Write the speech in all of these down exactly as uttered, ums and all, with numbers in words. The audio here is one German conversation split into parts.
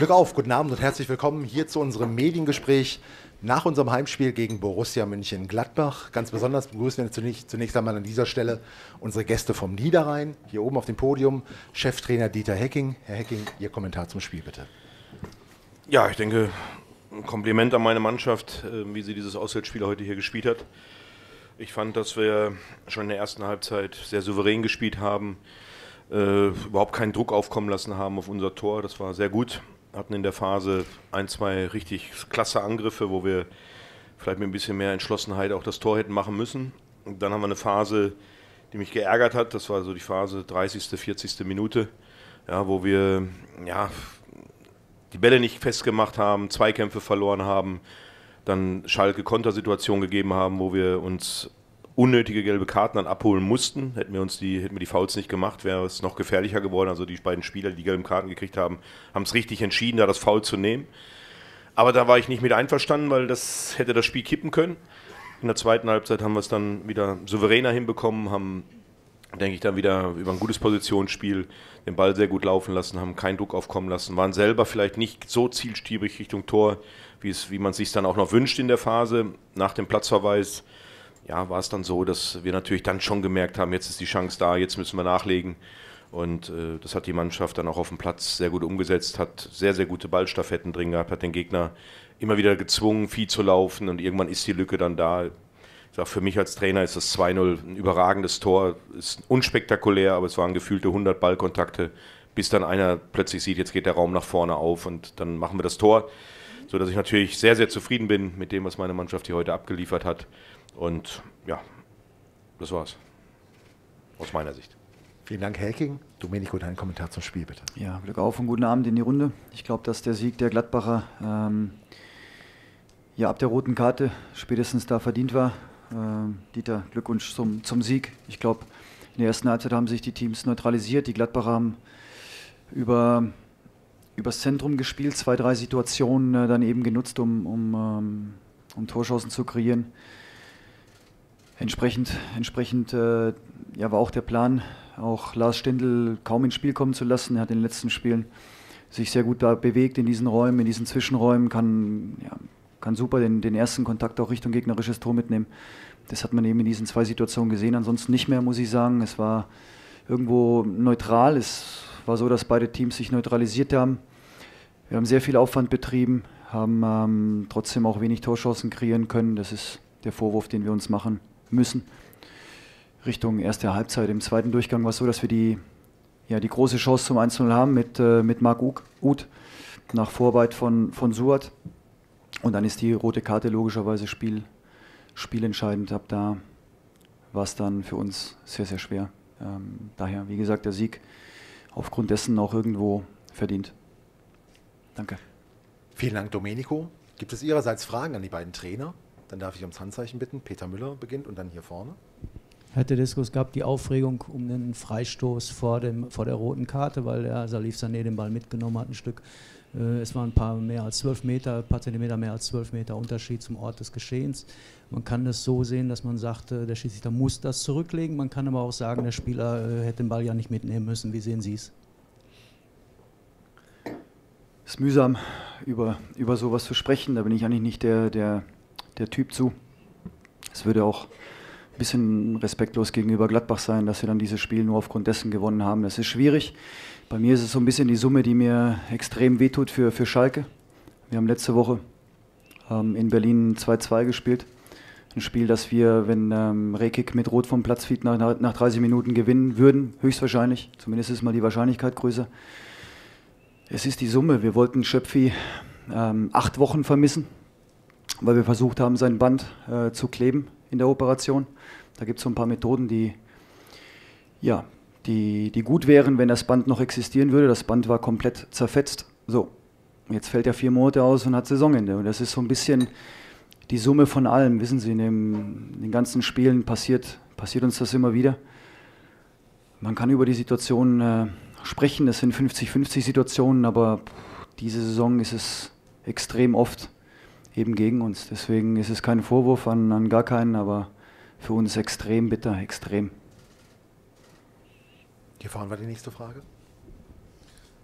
Glück auf, guten Abend und herzlich willkommen hier zu unserem Mediengespräch nach unserem Heimspiel gegen Borussia Mönchengladbach. Ganz besonders begrüßen wir zunächst, zunächst einmal an dieser Stelle unsere Gäste vom Niederrhein. Hier oben auf dem Podium Cheftrainer Dieter Hecking. Herr Hecking, Ihr Kommentar zum Spiel bitte. Ja, ich denke, ein Kompliment an meine Mannschaft, wie sie dieses Auswärtsspiel heute hier gespielt hat. Ich fand, dass wir schon in der ersten Halbzeit sehr souverän gespielt haben, äh, überhaupt keinen Druck aufkommen lassen haben auf unser Tor. Das war sehr gut. Hatten in der Phase ein, zwei richtig klasse Angriffe, wo wir vielleicht mit ein bisschen mehr Entschlossenheit auch das Tor hätten machen müssen. Und dann haben wir eine Phase, die mich geärgert hat. Das war so die Phase dreißigste, vierzigste Minute, ja, wo wir ja, die Bälle nicht festgemacht haben, Zweikämpfe verloren haben, dann Schalke Kontersituationen gegeben haben, wo wir uns unnötige gelbe Karten dann abholen mussten. Hätten wir uns die, hätten wir die Fouls nicht gemacht, wäre es noch gefährlicher geworden. Also die beiden Spieler, die die gelben Karten gekriegt haben, haben es richtig entschieden, da das Foul zu nehmen. Aber da war ich nicht mit einverstanden, weil das hätte das Spiel kippen können. In der zweiten Halbzeit haben wir es dann wieder souveräner hinbekommen, haben, denke ich, dann wieder über ein gutes Positionsspiel den Ball sehr gut laufen lassen, haben keinen Druck aufkommen lassen, waren selber vielleicht nicht so zielstrebig Richtung Tor, wie, es, wie man es sich dann auch noch wünscht in der Phase. Nach dem Platzverweis ja, war es dann so, dass wir natürlich dann schon gemerkt haben, jetzt ist die Chance da, jetzt müssen wir nachlegen. Und äh, das hat die Mannschaft dann auch auf dem Platz sehr gut umgesetzt, hat sehr, sehr gute Ballstaffetten drin gehabt, hat den Gegner immer wieder gezwungen, viel zu laufen und irgendwann ist die Lücke dann da. Ich sage, für mich als Trainer ist das zwei null ein überragendes Tor, ist unspektakulär, aber es waren gefühlte hundert Ballkontakte, bis dann einer plötzlich sieht, jetzt geht der Raum nach vorne auf und dann machen wir das Tor. So dass ich natürlich sehr, sehr zufrieden bin mit dem, was meine Mannschaft hier heute abgeliefert hat. Und ja, das war's. Aus meiner Sicht. Vielen Dank, Herr Hecking. Domenico, dein Kommentar zum Spiel bitte. Ja, Glück auf und guten Abend in die Runde. Ich glaube, dass der Sieg der Gladbacher ähm, ja ab der roten Karte spätestens da verdient war. Ähm, Dieter, Glückwunsch zum, zum Sieg. Ich glaube, in der ersten Halbzeit haben sich die Teams neutralisiert. Die Gladbacher haben über übers Zentrum gespielt, zwei, drei Situationen äh, dann eben genutzt, um, um, ähm, um Torchancen zu kreieren. Entsprechend, entsprechend äh, ja, war auch der Plan, auch Lars Stindl kaum ins Spiel kommen zu lassen. Er hat in den letzten Spielen sich sehr gut da bewegt in diesen Räumen, in diesen Zwischenräumen, kann, ja, kann super den, den ersten Kontakt auch Richtung gegnerisches Tor mitnehmen. Das hat man eben in diesen zwei Situationen gesehen, ansonsten nicht mehr, muss ich sagen. Es war irgendwo neutral, es war so, dass beide Teams sich neutralisiert haben. Wir haben sehr viel Aufwand betrieben, haben ähm, trotzdem auch wenig Torchancen kreieren können. Das ist der Vorwurf, den wir uns machen müssen. Richtung erste Halbzeit. Im zweiten Durchgang war es so, dass wir die, ja, die große Chance zum eins null haben mit, äh, mit Marc Uth nach Vorarbeit von, von Suat. Und dann ist die rote Karte logischerweise Spiel, spielentscheidend. Ab da war es dann für uns sehr, sehr schwer. Ähm, daher, wie gesagt, der Sieg aufgrund dessen auch irgendwo verdient. Danke. Vielen Dank, Domenico. Gibt es Ihrerseits Fragen an die beiden Trainer? Dann darf ich ums Handzeichen bitten. Peter Müller beginnt und dann hier vorne. Herr Tedesco, es gab die Aufregung um den Freistoß vor, dem, vor der roten Karte, weil der Salif Sané den Ball mitgenommen hat, ein Stück. Äh, es waren ein paar mehr als zwölf Meter, ein paar Zentimeter mehr als zwölf Meter Unterschied zum Ort des Geschehens. Man kann das so sehen, dass man sagt, äh, der Schiedsrichter muss das zurücklegen. Man kann aber auch sagen, der Spieler äh, hätte den Ball ja nicht mitnehmen müssen. Wie sehen Sie es? Es ist mühsam, über, über sowas zu sprechen. Da bin ich eigentlich nicht der, der, der Typ zu. Es würde auch ein bisschen respektlos gegenüber Gladbach sein, dass wir dann dieses Spiel nur aufgrund dessen gewonnen haben. Das ist schwierig. Bei mir ist es so ein bisschen die Summe, die mir extrem wehtut für, für Schalke. Wir haben letzte Woche ähm, in Berlin zwei zwei gespielt. Ein Spiel, das wir, wenn ähm, Rekik mit Rot vom Platz fliegt, nach, nach dreißig Minuten gewinnen würden, höchstwahrscheinlich. Zumindest ist mal die Wahrscheinlichkeit größer. Es ist die Summe. Wir wollten Schöpfi ähm, acht Wochen vermissen, weil wir versucht haben, sein Band äh, zu kleben in der Operation. Da gibt es so ein paar Methoden, die, ja, die, die gut wären, wenn das Band noch existieren würde. Das Band war komplett zerfetzt. So, jetzt fällt er vier Monate aus und hat Saisonende. Und das ist so ein bisschen die Summe von allem. Wissen Sie, in, dem, in den ganzen Spielen passiert, passiert uns das immer wieder. Man kann über die Situation äh, sprechen, das sind fünfzig fünfzig Situationen, aber diese Saison ist es extrem oft eben gegen uns. Deswegen ist es kein Vorwurf an, an gar keinen, aber für uns extrem bitter, extrem. Hier vorne war die nächste Frage.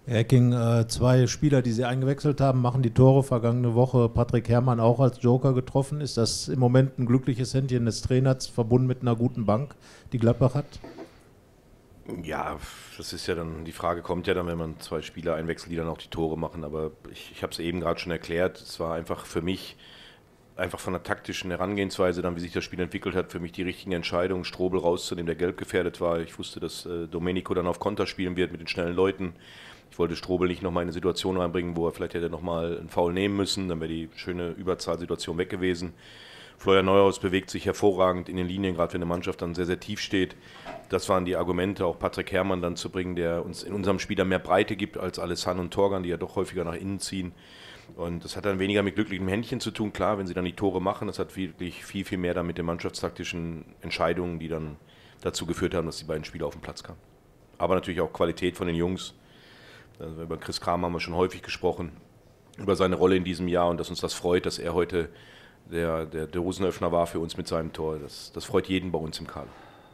Herr Ecking, äh, zwei Spieler, die Sie eingewechselt haben, machen die Tore. Vergangene Woche Patrick Herrmann auch als Joker getroffen. Ist das im Moment ein glückliches Händchen des Trainers, verbunden mit einer guten Bank, die Gladbach hat? Ja, das ist ja dann, die Frage kommt ja dann, wenn man zwei Spieler einwechselt, die dann auch die Tore machen. Aber ich, ich habe es eben gerade schon erklärt, es war einfach für mich, einfach von der taktischen Herangehensweise, dann wie sich das Spiel entwickelt hat, für mich die richtigen Entscheidungen, Strobel rauszunehmen, der gelb gefährdet war. Ich wusste, dass äh, Domenico dann auf Konter spielen wird mit den schnellen Leuten. Ich wollte Strobel nicht nochmal in eine Situation reinbringen, wo er vielleicht hätte nochmal einen Foul nehmen müssen, dann wäre die schöne Überzahlsituation weg gewesen. Florian Neuhaus bewegt sich hervorragend in den Linien, gerade wenn eine Mannschaft dann sehr, sehr tief steht. Das waren die Argumente, auch Patrick Herrmann dann zu bringen, der uns in unserem Spiel dann mehr Breite gibt als Alessandro und Torgan, die ja doch häufiger nach innen ziehen. Und das hat dann weniger mit glücklichem Händchen zu tun, klar, wenn sie dann die Tore machen. Das hat wirklich viel, viel mehr dann mit den mannschaftstaktischen Entscheidungen, die dann dazu geführt haben, dass die beiden Spieler auf den Platz kamen. Aber natürlich auch Qualität von den Jungs. Also über Chris Kramer haben wir schon häufig gesprochen, über seine Rolle in diesem Jahr und dass uns das freut, dass er heute der, der, der Dosenöffner war für uns mit seinem Tor. Das, das freut jeden bei uns im Kader.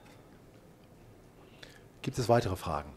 Gibt es weitere Fragen?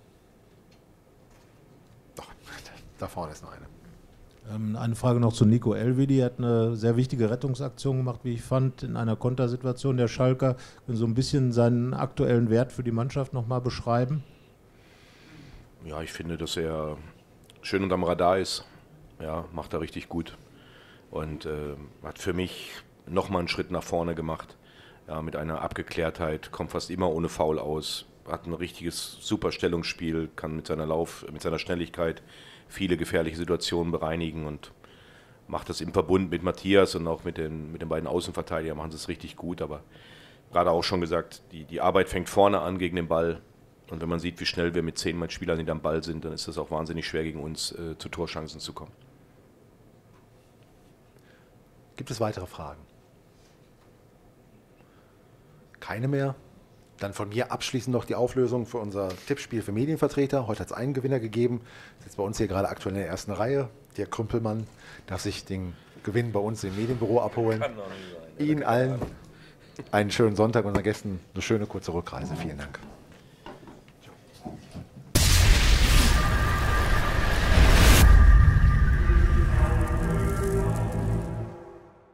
Doch, da vorne ist noch eine. Ähm, eine Frage noch zu Nico Elvedi. Er hat eine sehr wichtige Rettungsaktion gemacht, wie ich fand, in einer Kontersituation der Schalker. Können Sie so ein bisschen seinen aktuellen Wert für die Mannschaft nochmal beschreiben? Ja, ich finde, dass er schön unterm Radar ist. Ja, macht er richtig gut. Und äh, hat für mich nochmal einen Schritt nach vorne gemacht. Ja, mit einer Abgeklärtheit, kommt fast immer ohne Foul aus. Hat ein richtiges super Stellungsspiel, kann mit seiner Lauf, mit seiner Schnelligkeit viele gefährliche Situationen bereinigen und macht das im Verbund mit Matthias und auch mit den, mit den beiden Außenverteidigern, machen sie es richtig gut. Aber gerade auch schon gesagt, die, die Arbeit fängt vorne an gegen den Ball. Und wenn man sieht, wie schnell wir mit zehn Mann Spielern, die am Ball sind, dann ist das auch wahnsinnig schwer, gegen uns äh, zu Torchancen zu kommen. Gibt es weitere Fragen? Keine mehr? Dann von mir abschließend noch die Auflösung für unser Tippspiel für Medienvertreter. Heute hat es einen Gewinner gegeben. Ist jetzt bei uns hier gerade aktuell in der ersten Reihe. Der Krümpelmann darf sich den Gewinn bei uns im Medienbüro abholen. Kann doch nicht sein. Ihnen allen einen schönen Sonntag und unseren Gästen eine schöne kurze Rückreise. Vielen Dank.